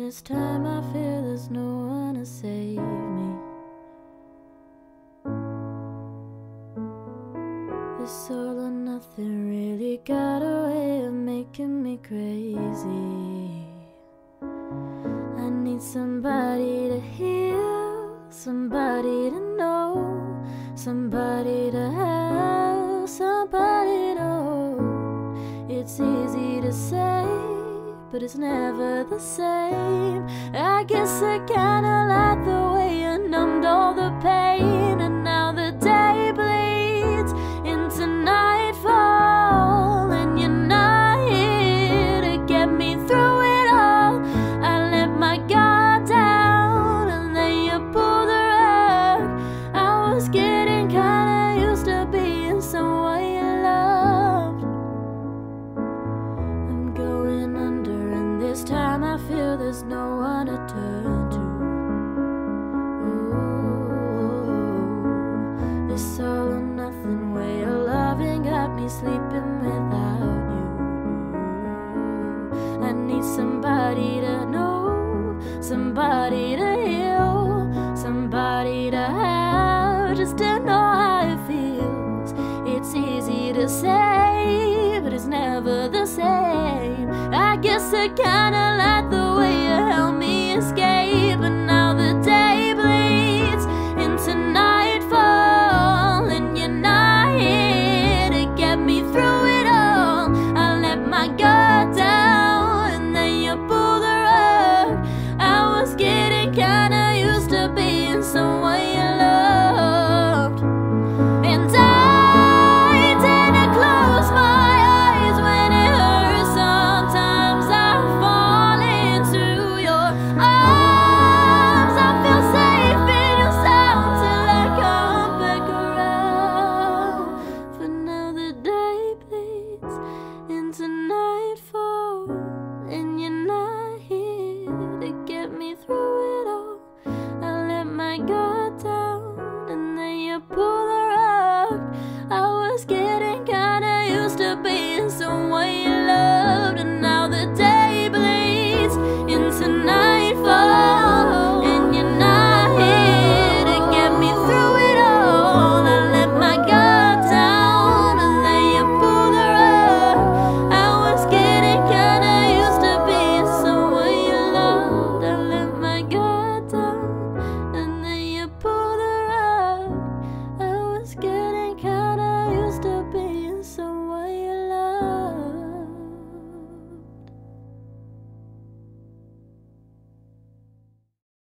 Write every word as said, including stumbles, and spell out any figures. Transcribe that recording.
this time I feel there's no one to save me. This all or nothing really got a way of making me crazy. I need somebody to heal, somebody to know, somebody to have, somebody to hold. It's easy to say, but it's never the same. I guess I kinda like the way you numbed all the pain, and now the day bleeds into nightfall, and you're not here to get me through it all. I let my guard down, and then you pulled the rug. I was getting kinda used to being someone you loved. I'm going under, and this time I feel there's no one to turn to. Ooh, this all or nothing way of loving got me sleeping without you. I need somebody to know, somebody to heal, somebody to have, just to know how it feels. It's easy to say, but it's never the same. I guess I kinda like the way you help me escape.